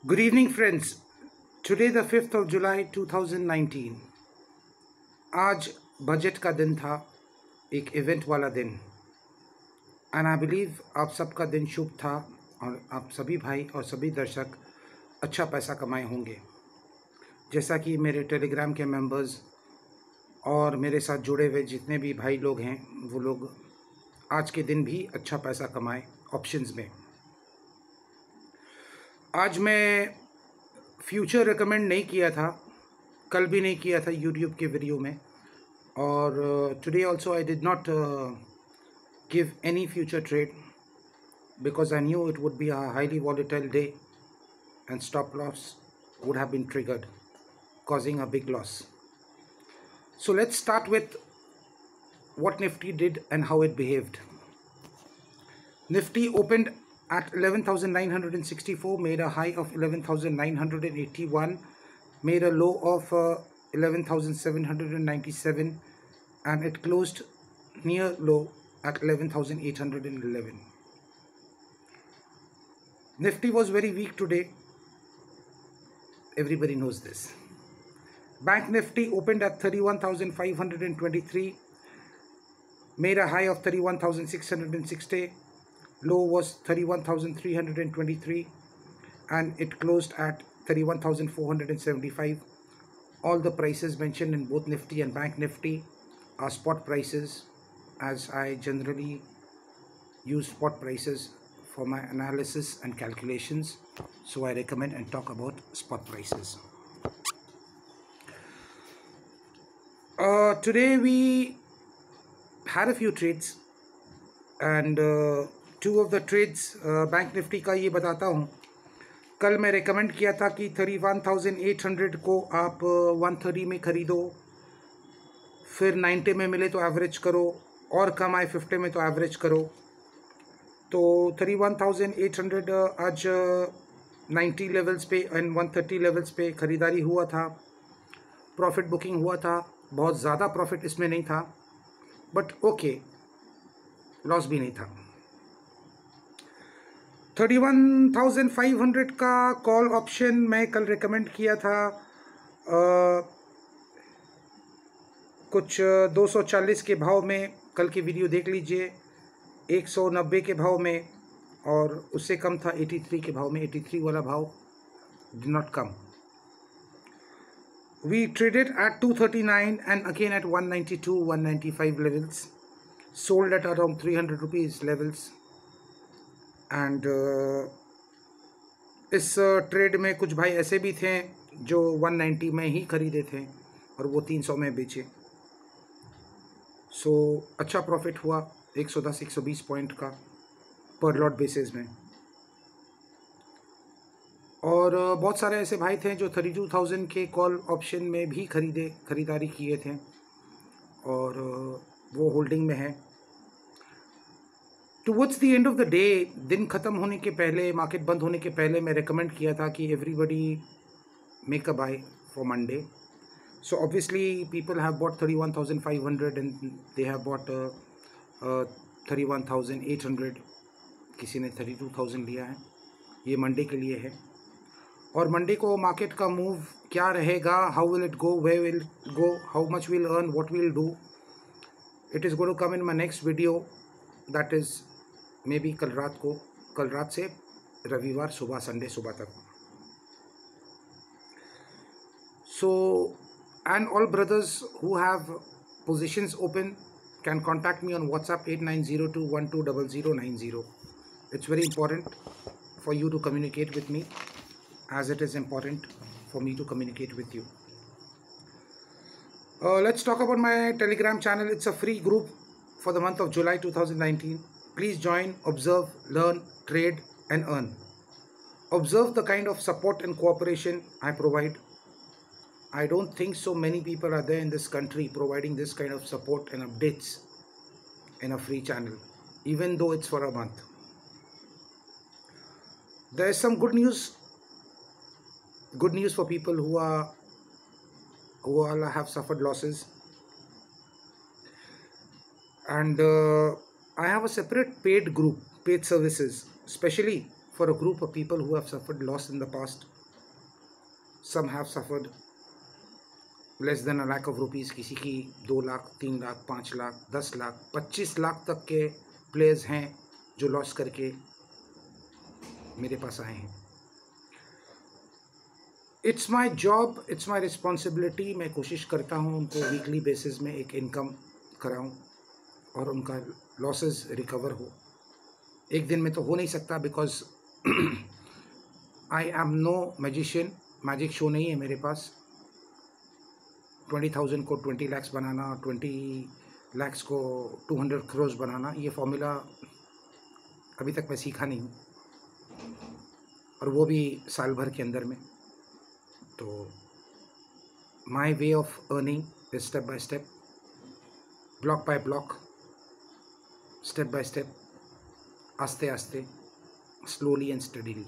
Good evening, friends. Today, the 5th of July 2019. आज budget का दिन था, एक इवेंट वाला दिन, एंड आई बिलीव आप सबका दिन शुभ था और आप सभी भाई और सभी दर्शक अच्छा पैसा कमाए होंगे। जैसा कि मेरे टेलीग्राम के मेंबर्स और मेरे साथ जुड़े हुए जितने भी भाई लोग हैं, वो लोग आज के दिन भी अच्छा पैसा कमाए ऑप्शंस में। आज मैं फ्यूचर रिकमेंड नहीं किया था, कल भी नहीं किया था यूट्यूब के वीडियो में, और today also I did not give any future trade because I knew it would be a highly volatile day and stop loss would have been triggered, causing a big loss. So let's start with what Nifty did and how it behaved. Nifty opened at 11,964, made a high of 11,981, made a low of 11,797, and it closed near low at 11,811. Nifty was very weak today. Everybody knows this. Bank Nifty opened at 31,523, made a high of 31,660, low was 31,323, and it closed at 31,475. All the prices mentioned in both Nifty and Bank Nifty are spot prices, as I generally use spot prices for my analysis and calculations, so I recommend and talk about spot prices. Today we had a few trades, and two of the trades, Bank Nifty का ये बताता हूँ। कल मैं recommend किया था कि 31,800 को आप 130 में खरीदो, फिर 90 में मिले तो एवरेज करो, और कम आए 50 में तो एवरेज करो। तो 31,800 आज 90 लेवल्स पे एंड 130 लेवल्स पे ख़रीदारी हुआ था, प्रॉफिट बुकिंग हुआ था। बहुत ज़्यादा प्रॉफिट इसमें नहीं था, बट ओके, लॉस भी नहीं था। 31,500 का कॉल ऑप्शन मैं कल रिकमेंड किया था, कुछ 240 के भाव में। कल की वीडियो देख लीजिए, 190 के भाव में, और उससे कम था 83 के भाव में। 83 वाला भाव did not come. We traded at 239 and again at 192, 195 levels. Sold at around 300 rupees levels. And इस ट्रेड में कुछ भाई ऐसे भी थे जो 190 में ही खरीदे थे और वो 300 में बेचे। सो अच्छा प्रॉफिट हुआ 110-120 पॉइंट का पर लॉट बेसिस में। और बहुत सारे ऐसे भाई थे जो 32,000 के कॉल ऑप्शन में भी खरीदारी किए थे, और वो होल्डिंग में है। Towards the end of the day, दिन ख़त्म होने के पहले, मार्केट बंद होने के पहले, मैं रिकमेंड किया था कि everybody make a buy for Monday. So obviously people have bought 31,500 and they have bought 31,800, किसी ने 32,000 लिया है। ये मंडे के लिए है, और मंडे को मार्केट का मूव क्या रहेगा, how will it go, where will go, how much will earn, what will do, it is going to come in my next video, that is maybe कल रात से रविवार सुबह, संडे सुबह तक। So and all brothers who have positions open can contact me on WhatsApp 8902120090. It's very important for you to communicate with me, as it is important for me to communicate with you. Let's talk about my Telegram channel. It's a free group for the month of July 2019. Please join, observe, learn, trade and earn. Observe the kind of support and cooperation I provide. I don't think so many people are there in this country providing this kind of support and updates in a free channel, even though it's for a month. There is some good news for people who all have suffered losses, and I have a separate paid group, paid services, especially for a group of people who have suffered loss in the past. Some have suffered less than ₹1 lakh, किसी की 2 लाख, 3 लाख, 5 लाख, 10 लाख, 25 लाख तक के players हैं जो loss करके मेरे पास आए हैं. It's my job, it's my responsibility. मैं कोशिश करता हूँ उनको वीकली बेसिस में एक इनकम कराऊँ और उनका लॉसेस रिकवर हो. एक दिन में तो हो नहीं सकता, because I am no magician. Magic show नहीं है मेरे पास. 20,000 को 20 lakhs बनाना, 20 lakhs को 200 crores बनाना, ये फॉर्मूला अभी तक मैं सीखा नहीं हूँ, और वो भी साल भर के अंदर में. तो my way of earning is step by step, block by block, step by step, आस्ते आस्ते, slowly and steadily.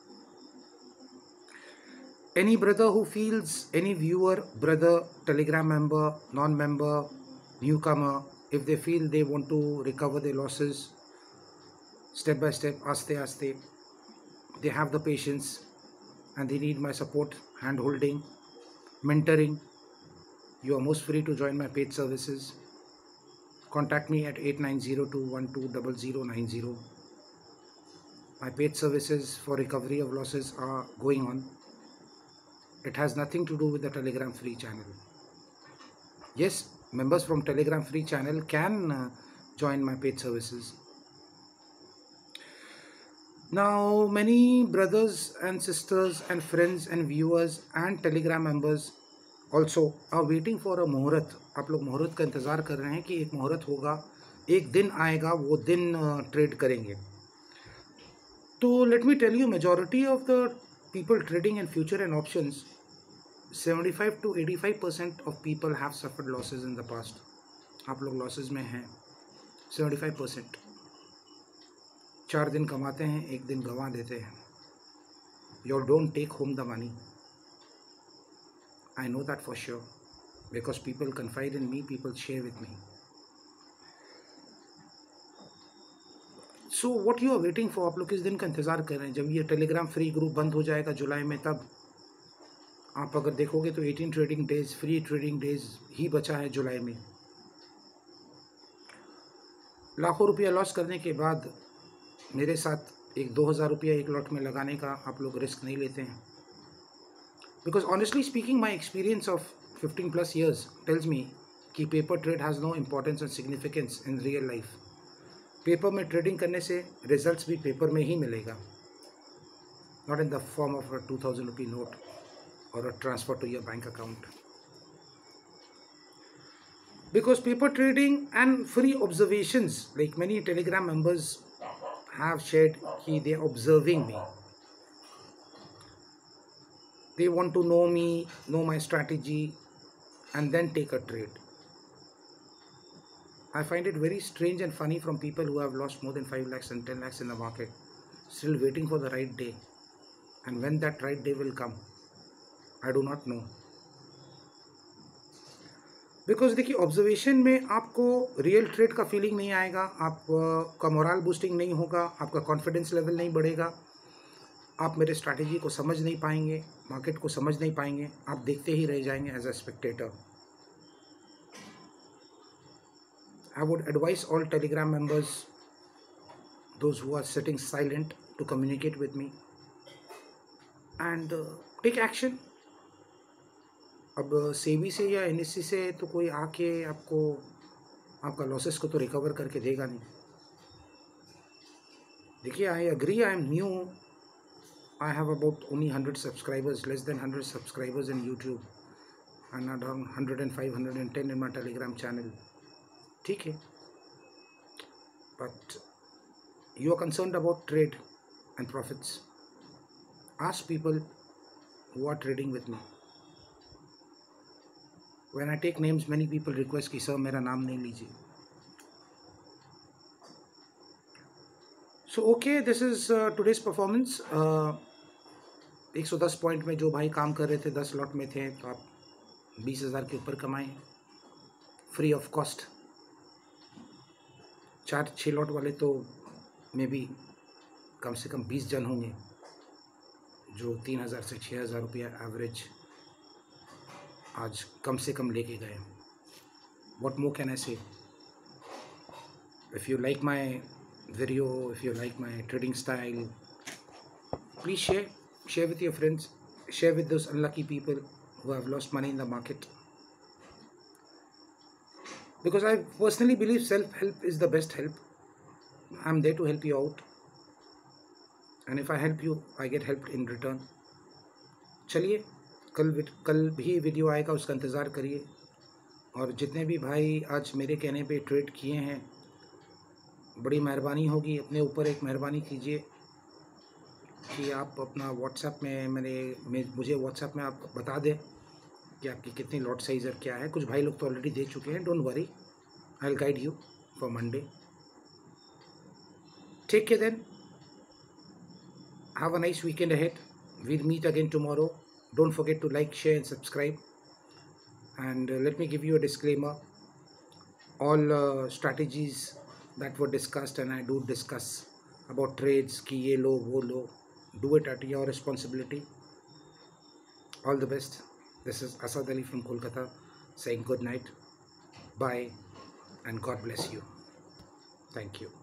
Any brother who feels, any viewer, brother, Telegram member, non-member, newcomer, if they feel they want to recover their losses, step by step, aste aste, they have the patience and they need my support, hand-holding, mentoring, you are most free to join my paid services. Contact me at 8902120090. My paid services for recovery of losses are going on. It has nothing to do with the Telegram free channel. Yes, members from Telegram free channel can join my paid services. Now, many brothers and sisters and friends and viewers and Telegram members also are waiting for a मुहूर्त. आप लोग मुहूर्त का इंतज़ार कर रहे हैं कि एक मुहूर्त होगा, एक दिन आएगा, वो दिन ट्रेड करेंगे. तो let me tell you, majority of the people trading in future and options, 75 to 85% of people have suffered losses in the past. आप लोग losses में हैं. 75%. 4 दिन कमाते हैं, एक दिन गंवा देते हैं. You don't take home the money. I know that for sure, because people confide in me, people share with me. So what you are waiting for? आप लोग किस दिन का इंतज़ार कर रहे हैं? जब ये टेलीग्राम फ्री ग्रुप बंद हो जाएगा जुलाई में, तब आप अगर देखोगे तो 18 trading days, free trading days ही बचा है जुलाई में. लाखों रुपया लॉस करने के बाद मेरे साथ एक 2,000 रुपया एक लॉट में लगाने का आप लोग रिस्क नहीं लेते हैं. Because honestly speaking, my experience of 15+ years tells me कि paper trade has no importance and significance in real life. Paper में ट्रेडिंग करने से रिजल्ट्स भी पेपर में ही मिलेगा, not in the form of a 2,000 rupee note or a transfer to your bank account. Because paper trading and free observations, like many Telegram members have shared, they are observing me. They want to know me, know my strategy, and then take a trade. I find it very strange and funny from people who have lost more than 5 lakhs and 10 lakhs in the market, still waiting for the right day. And when that right day will come, I do not know. Because देखिए, observation में आपको real trade का feeling नहीं आएगा, आपका moral boosting नहीं होगा, आपका कॉन्फिडेंस लेवल नहीं बढ़ेगा, आप मेरे स्ट्रैटेजी को समझ नहीं पाएंगे, मार्केट को समझ नहीं पाएंगे, आप देखते ही रह जाएंगे as a spectator. I would advise all Telegram members, those who are sitting silent, to communicate with me and take action. अब सेबी से या एनएससी से तो कोई आके आपको आपका लॉसेस को तो रिकवर करके देगा नहीं. देखिए, I agree, I am new, I have about only 100 subscribers, less than 100 subscribers in YouTube, and around 105, 110 in my Telegram channel. ठीक है, but you are concerned about trade and profits. Ask people who are trading with me. When I take names, many people request कि sir मेरा नाम नहीं लीजिए. So okay, this is today's performance. 110 point में जो भाई काम कर रहे थे, 10 लॉट में थे, तो आप 20,000 के ऊपर कमाए फ्री ऑफ कॉस्ट. 4-6 लॉट वाले तो मे बी कम से कम 20 जन होंगे जो 3,000 से 6,000 रुपया एवरेज आज कम से कम लेके गए. What more can I say? If you like my video, if you like my trading style, please share with your friends, share with those unlucky people who have lost money in the market. Because I personally believe self-help is the best help. I'm there to help you out, and if I help you, I get helped in return. चलिए, कल भी video आएगा, उसका इंतज़ार करिए. और जितने भी भाई आज मेरे कहने पे ट्रेड किए हैं, बड़ी मेहरबानी होगी, अपने ऊपर एक मेहरबानी कीजिए कि आप अपना व्हाट्सएप में मुझे व्हाट्सएप में आप बता दें कि आपकी कितनी लॉट साइज़ और क्या है. कुछ भाई लोग तो ऑलरेडी दे चुके हैं. Don't worry, I will guide you for Monday. Take care then. Have a nice weekend ahead. We'll meet again tomorrow. Don't forget to like, share and subscribe. And let me give you a disclaimer. All strategies that were discussed, and I do discuss about trades, ki ye lo, wo lo, do it at your responsibility. All the best. This is Asad Ali from Kolkata saying good night. Bye and God bless you. Thank you.